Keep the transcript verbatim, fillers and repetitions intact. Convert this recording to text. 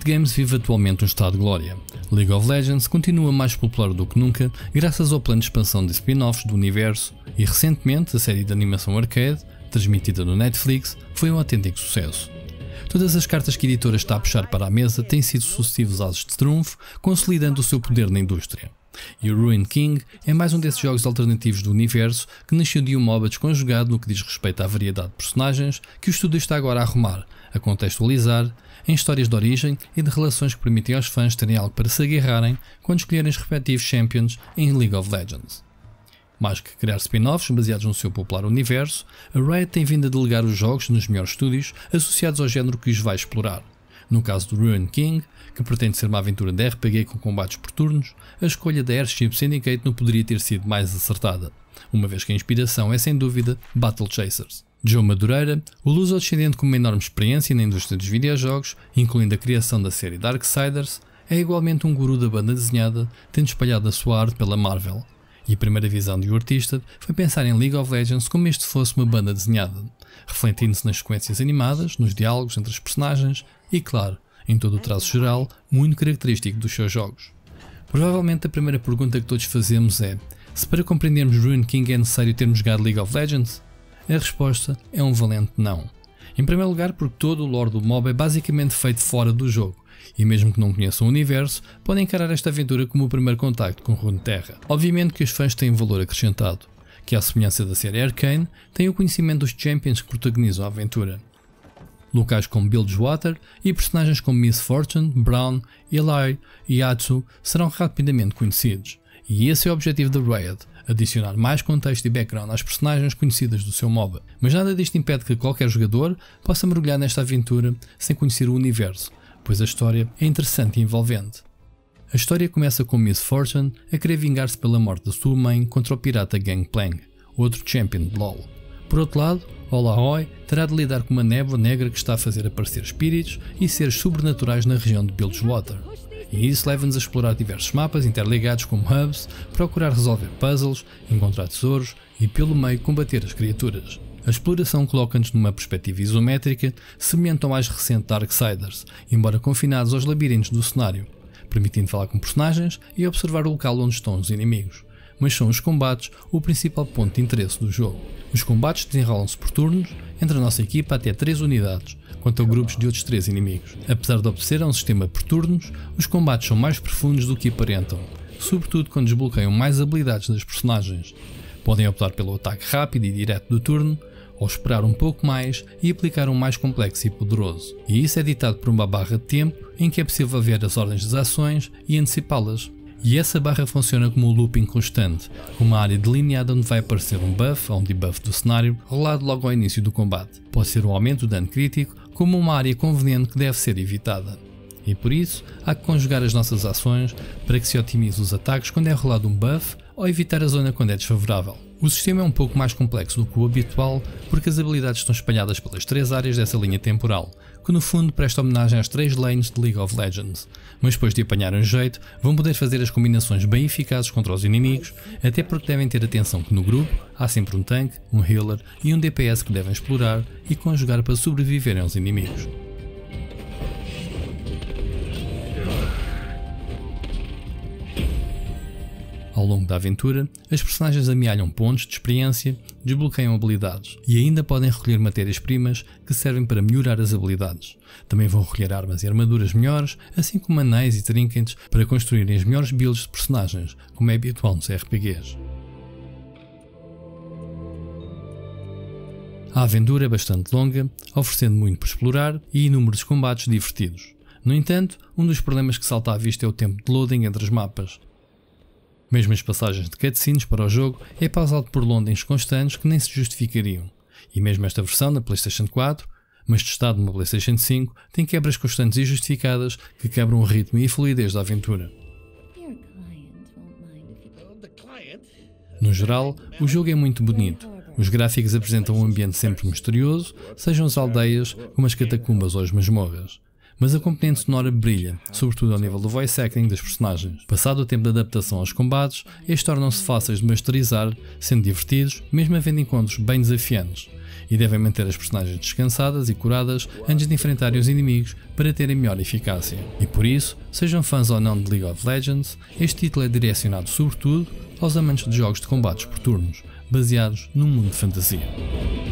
Games vive atualmente um estado de glória. League of Legends continua mais popular do que nunca graças ao plano de expansão de spin-offs do universo e recentemente a série de animação arcade, transmitida no Netflix, foi um autêntico sucesso. Todas as cartas que a editora está a puxar para a mesa têm sido sucessivos ases de trunfo, consolidando o seu poder na indústria. E o Ruined King é mais um desses jogos alternativos do universo que nasceu de um MOBA desconjugado no que diz respeito à variedade de personagens que o estúdio está agora a arrumar, a contextualizar, em histórias de origem e de relações que permitem aos fãs terem algo para se agarrarem quando escolherem os respectivos champions em League of Legends. Mais que criar spin-offs baseados no seu popular universo, a Riot tem vindo a delegar os jogos nos melhores estúdios associados ao género que os vai explorar. No caso do Ruined King, que pretende ser uma aventura de R P G com combates por turnos, a escolha da Airship Syndicate não poderia ter sido mais acertada, uma vez que a inspiração é sem dúvida Battle Chasers. Joe Madureira, o luso-descendente com uma enorme experiência na indústria dos videojogos, incluindo a criação da série Darksiders, é igualmente um guru da banda desenhada, tendo espalhado a sua arte pela Marvel. E a primeira visão de um artista foi pensar em League of Legends como este fosse uma banda desenhada, refletindo-se nas sequências animadas, nos diálogos entre os personagens e, claro, em todo o traço geral, muito característico dos seus jogos. Provavelmente a primeira pergunta que todos fazemos é: se para compreendermos Ruined King é necessário termos jogado League of Legends? A resposta é um valente não. Em primeiro lugar porque todo o lore do MOBA é basicamente feito fora do jogo, e mesmo que não conheçam o universo, podem encarar esta aventura como o primeiro contacto com Runeterra. Obviamente que os fãs têm valor acrescentado, que à semelhança da série Arcane, têm o conhecimento dos champions que protagonizam a aventura. Locais como Bilgewater e personagens como Miss Fortune, Brown, Eli e Atsu serão rapidamente conhecidos, e esse é o objetivo da Riot, adicionar mais contexto e background às personagens conhecidas do seu MOBA. Mas nada disto impede que qualquer jogador possa mergulhar nesta aventura sem conhecer o universo, pois a história é interessante e envolvente. A história começa com Miss Fortune a querer vingar-se pela morte da sua mãe contra o pirata Gangplank, outro champion de LoL. Por outro lado, Olaoi terá de lidar com uma névoa negra que está a fazer aparecer espíritos e seres sobrenaturais na região de Bilgewater. E isso leva-nos a explorar diversos mapas interligados como hubs, procurar resolver puzzles, encontrar tesouros e pelo meio combater as criaturas. A exploração coloca-nos numa perspectiva isométrica semelhante ao mais recente Darksiders, embora confinados aos labirintos do cenário, permitindo falar com personagens e observar o local onde estão os inimigos. Mas são os combates o principal ponto de interesse do jogo. Os combates desenrolam-se por turnos, entre a nossa equipa até três unidades, quanto a grupos de outros três inimigos. Apesar de obedecer a um sistema por turnos, os combates são mais profundos do que aparentam, sobretudo quando desbloqueiam mais habilidades das personagens. Podem optar pelo ataque rápido e direto do turno, ou esperar um pouco mais e aplicar um mais complexo e poderoso. E isso é ditado por uma barra de tempo em que é possível ver as ordens das ações e antecipá-las. E essa barra funciona como um looping constante, com uma área delineada onde vai aparecer um buff ou um debuff do cenário, rolado logo ao início do combate. Pode ser um aumento do dano crítico, como uma área conveniente que deve ser evitada. E por isso, há que conjugar as nossas ações para que se otimize os ataques quando é rolado um buff ou evitar a zona quando é desfavorável. O sistema é um pouco mais complexo do que o habitual porque as habilidades estão espalhadas pelas três áreas dessa linha temporal, que no fundo presta homenagem às três lanes de League of Legends, mas depois de apanharem jeito vão poder fazer as combinações bem eficazes contra os inimigos, até porque devem ter atenção que no grupo há sempre um tanque, um healer e um D P S que devem explorar e conjugar para sobreviverem aos inimigos. Ao longo da aventura, as personagens amealham pontos de experiência, desbloqueiam habilidades e ainda podem recolher matérias-primas que servem para melhorar as habilidades. Também vão recolher armas e armaduras melhores, assim como anéis e trinkets para construírem as melhores builds de personagens, como é habitual nos R P Gs. A aventura é bastante longa, oferecendo muito por explorar e inúmeros combates divertidos. No entanto, um dos problemas que salta à vista é o tempo de loading entre os mapas. Mesmo as passagens de cutscenes para o jogo é pausado por loadings constantes que nem se justificariam. E mesmo esta versão da PlayStation quatro, mas testado numa PlayStation cinco, tem quebras constantes e justificadas que quebram o ritmo e a fluidez da aventura. No geral, o jogo é muito bonito. Os gráficos apresentam um ambiente sempre misterioso, sejam as aldeias, como as catacumbas ou as masmorras. mas a componente sonora brilha, sobretudo ao nível do voice acting das personagens. Passado o tempo de adaptação aos combates, estes tornam-se fáceis de masterizar, sendo divertidos, mesmo havendo encontros bem desafiantes, e devem manter as personagens descansadas e curadas antes de enfrentarem os inimigos para terem melhor eficácia. E por isso, sejam fãs ou não de League of Legends, este título é direcionado sobretudo aos amantes de jogos de combates por turnos, baseados num mundo de fantasia.